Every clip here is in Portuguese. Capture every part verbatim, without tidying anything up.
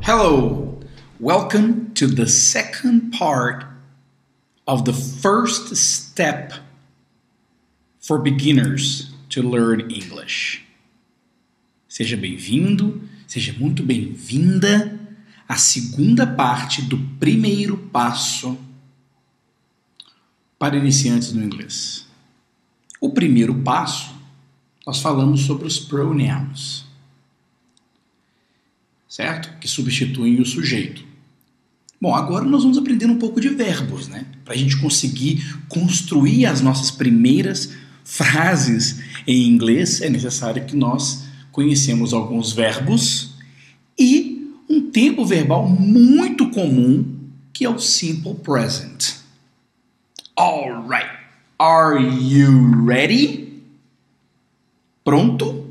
Hello, welcome to the second part of the first step for beginners to learn English. Seja bem-vindo, seja muito bem-vinda à segunda parte do primeiro passo para iniciantes no inglês. O primeiro passo, nós falamos sobre os pronouns, certo? Que substituem o sujeito. Bom, agora nós vamos aprender um pouco de verbos, né? Para a gente conseguir construir as nossas primeiras frases em inglês, é necessário que nós conhecemos alguns verbos e um tempo verbal muito comum, que é o simple present. All right. Are you ready? Pronto?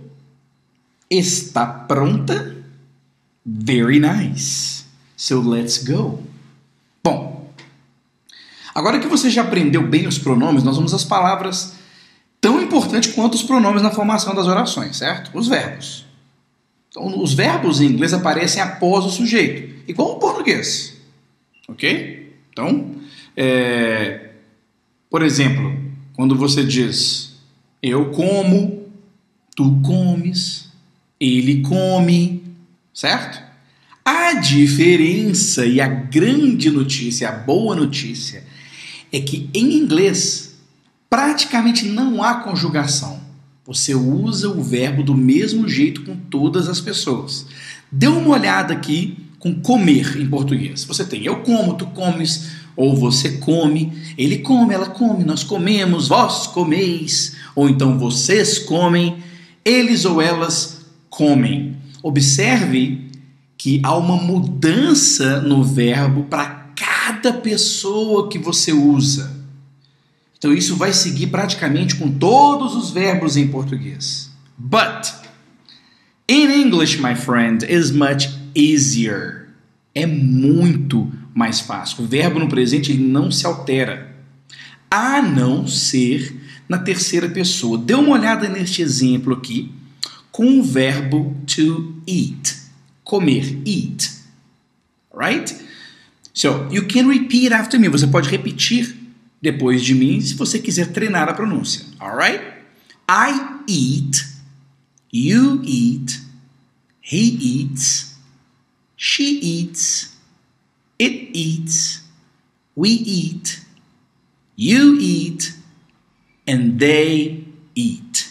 Está pronta? Very nice. So let's go. Bom, agora que você já aprendeu bem os pronomes, nós vamos às palavras tão importantes quanto os pronomes na formação das orações, certo? Os verbos. Então, os verbos em inglês aparecem após o sujeito, igual no português. Ok? Então, é... por exemplo, quando você diz eu como, tu comes, ele come, certo? A diferença e a grande notícia, a boa notícia, é que em inglês praticamente não há conjugação. Você usa o verbo do mesmo jeito com todas as pessoas. Dê uma olhada aqui com comer em português. Você tem eu como, tu comes, ou você come, ele come, ela come, nós comemos, vós comeis, ou então vocês comem, eles ou elas comem. Observe que há uma mudança no verbo para cada pessoa que você usa. Então isso vai seguir praticamente com todos os verbos em português. But in English, my friend, is much easier. É muito mais fácil. O verbo no presente ele não se altera, a não ser na terceira pessoa. Dê uma olhada neste exemplo aqui com o verbo to eat. Comer, eat. Right? So, you can repeat after me. Você pode repetir depois de mim se você quiser treinar a pronúncia. Alright? I eat, you eat, he eats, she eats, it eats, we eat, you eat, and they eat.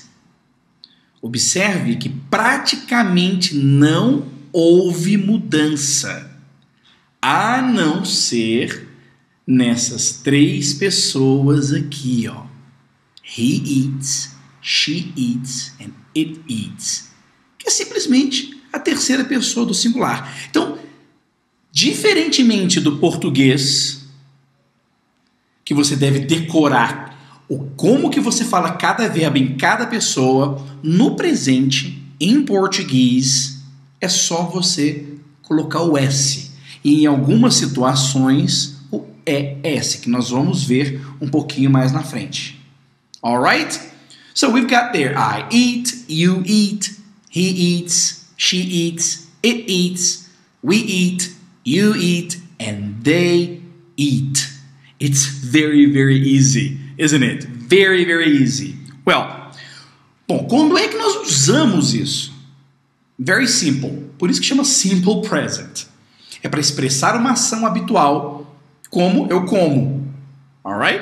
Observe que praticamente não houve mudança, a não ser nessas três pessoas aqui, ó. He eats, she eats, and it eats. Que é simplesmente a terceira pessoa do singular. Então, diferentemente do português, que você deve decorar o como que você fala cada verbo em cada pessoa, no presente, em português, é só você colocar o S. E em algumas situações, o E S, que nós vamos ver um pouquinho mais na frente. Alright? So we've got there, I eat, you eat, he eats, she eats, it eats, we eat, you eat, and they eat. It's very, very easy, isn't it? Very, very easy. Well, bom, quando é que nós usamos isso? Very simple. Por isso que chama simple present. É para expressar uma ação habitual, como eu como. Alright?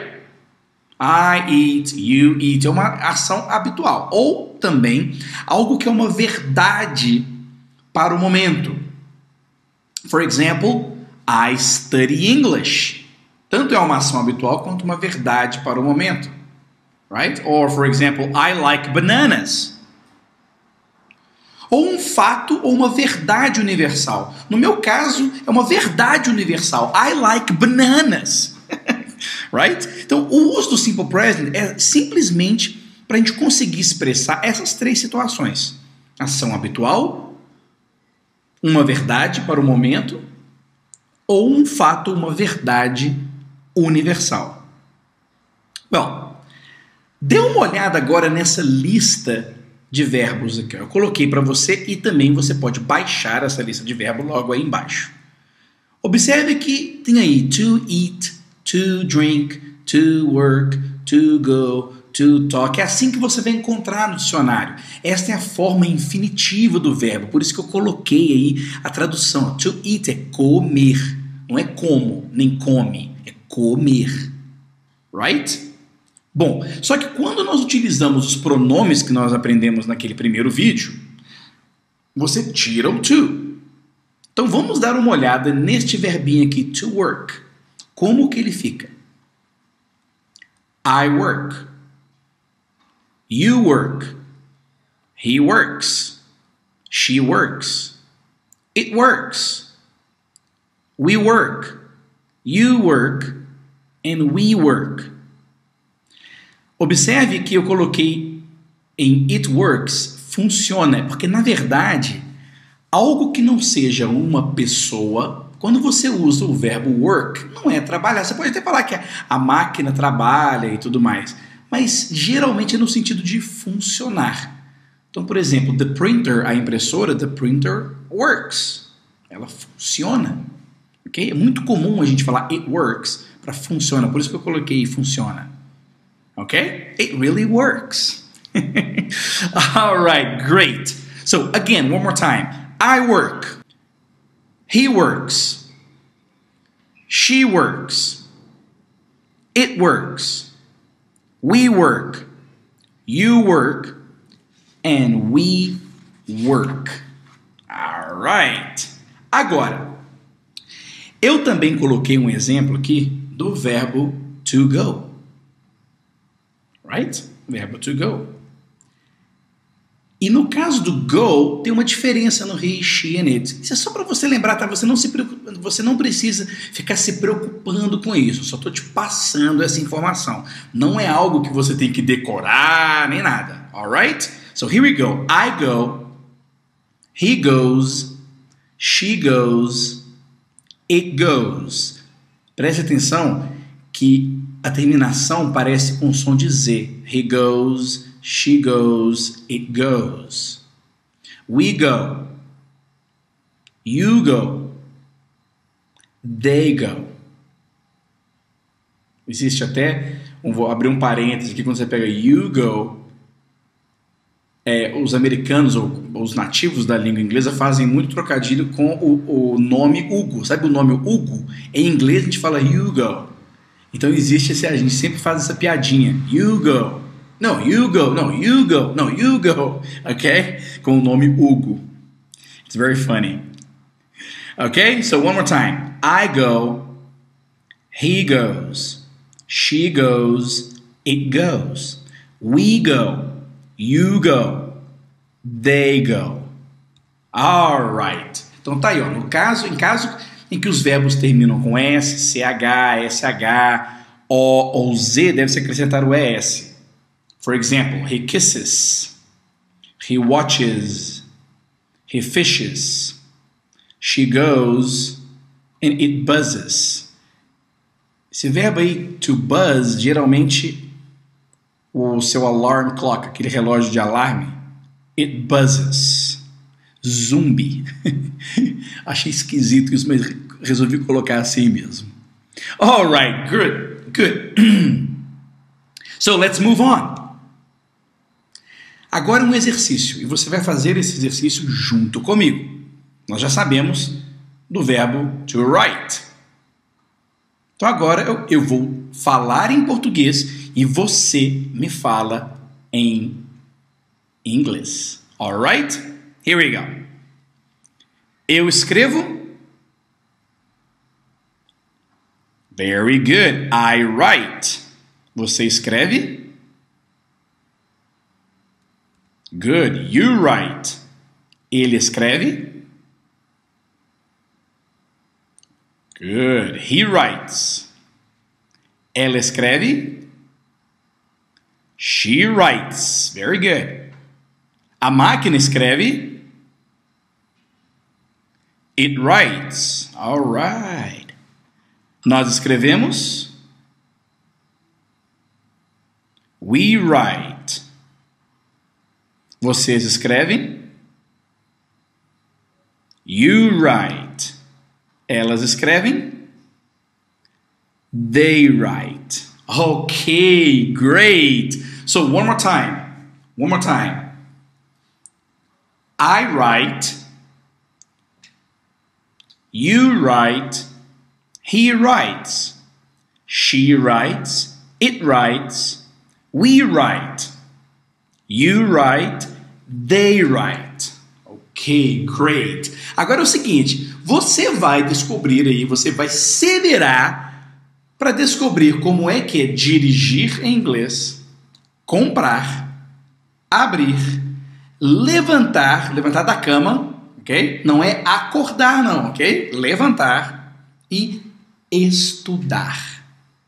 I eat, you eat. É uma ação habitual. Ou também algo que é uma verdade para o momento. For example, I study English. Tanto é uma ação habitual quanto uma verdade para o momento. Right? Or, for example, I like bananas. Ou um fato ou uma verdade universal. No meu caso, é uma verdade universal. I like bananas. Right? Então, o uso do simple present é simplesmente para a gente conseguir expressar essas três situações. Ação habitual, uma verdade para o momento, ou um fato ou uma verdade universal. Well, dê uma olhada agora nessa lista de verbos aqui. Eu coloquei para você e também você pode baixar essa lista de verbos logo aí embaixo. Observe que tem aí to eat, to drink, to work, to go, to talk. É assim que você vai encontrar no dicionário. Esta é a forma infinitiva do verbo, por isso que eu coloquei aí a tradução. To eat é comer, não é como, nem come, é comer. Right? Bom, só que quando nós utilizamos os pronomes que nós aprendemos naquele primeiro vídeo, você tira o to. Então vamos dar uma olhada neste verbinho aqui, to work. Como que ele fica? I work. You work. He works. She works. It works. We work. You work. And we work. Observe que eu coloquei em it works, funciona, porque na verdade, algo que não seja uma pessoa, quando você usa o verbo work, não é trabalhar. Você pode até falar que a máquina trabalha e tudo mais, mas geralmente é no sentido de funcionar. Então, por exemplo, the printer, a impressora, the printer works. Ela funciona. Okay? É muito comum a gente falar it works para funciona, por isso que eu coloquei funciona. Ok? It really works. All right, great. So, again, one more time. I work. He works. She works. It works. We work. You work. And we work. All right. Agora, eu também coloquei um exemplo aqui do verbo to go. Right? Verbo to go. E no caso do go, tem uma diferença no he, she and it. Isso é só para você lembrar, tá? Você não, se preocupa, você não precisa ficar se preocupando com isso. Eu só estou te passando essa informação. Não é algo que você tem que decorar, nem nada. Alright? So here we go. I go. He goes. She goes. It goes. Preste atenção que a terminação parece com som de Z. He goes. She goes, it goes. We go. You go. They go. Existe até, um, vou abrir um parênteses aqui, quando você pega you go, é, os americanos ou os nativos da língua inglesa fazem muito trocadilho com o, o nome Hugo. Sabe o nome Hugo? Em inglês a gente fala you go. Então existe esse, a gente sempre faz essa piadinha. You go. No, you go. No, you go. No, you go. Okay? Com o nome Hugo. It's very funny. Okay? So one more time. I go. He goes. She goes. It goes. We go. You go. They go. All right. Então tá aí, ó. No caso, em caso em que os verbos terminam com S, C H, S H, O ou Z, deve-se acrescentar o E S. For example, he kisses, he watches, he fishes, she goes, and it buzzes. Esse verbo aí, to buzz, geralmente o seu alarm clock, aquele relógio de alarme, it buzzes. Zumbi. Achei esquisito isso, mas resolvi colocar assim mesmo. All right, good, good. So let's move on. Agora um exercício, e você vai fazer esse exercício junto comigo. Nós já sabemos do verbo to write. Então agora eu, eu vou falar em português e você me fala em inglês. Alright? Here we go. Eu escrevo. Very good. I write. Você escreve. Good. You write. Ele escreve. Good. He writes. Ela escreve. She writes. Very good. A máquina escreve. It writes. All right. Nós escrevemos. We write. Vocês escrevem. You write. Elas escrevem. They write. Okay, great. So one more time. One more time. I write. You write. He writes. She writes. It writes. We write. You write. They write. Ok, great. Agora é o seguinte, você vai descobrir aí, você vai se virar para descobrir como é que é dirigir em inglês, comprar, abrir, levantar, levantar da cama, ok? Não é acordar não, ok? Levantar e estudar.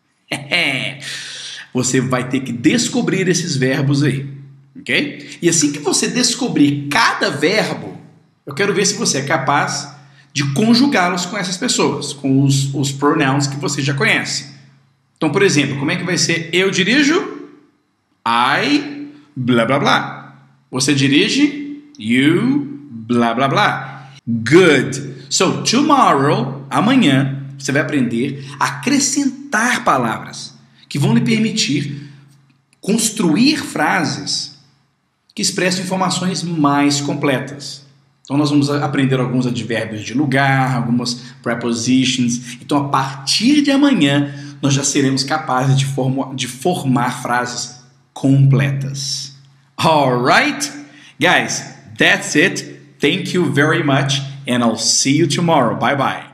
Você vai ter que descobrir esses verbos aí, ok? E assim que você descobrir cada verbo, eu quero ver se você é capaz de conjugá-los com essas pessoas, com os, os pronouns que você já conhece. Então, por exemplo, como é que vai ser eu dirijo? I, blá, blá, blá. Você dirige? You, blá, blá, blá. Good. So, tomorrow, amanhã, você vai aprender a acrescentar palavras que vão lhe permitir construir frases que expressam informações mais completas. Então, nós vamos aprender alguns advérbios de lugar, algumas prepositions. Então, a partir de amanhã, nós já seremos capazes de, formu- de formar frases completas. Alright? Guys, that's it. Thank you very much, and I'll see you tomorrow. Bye-bye.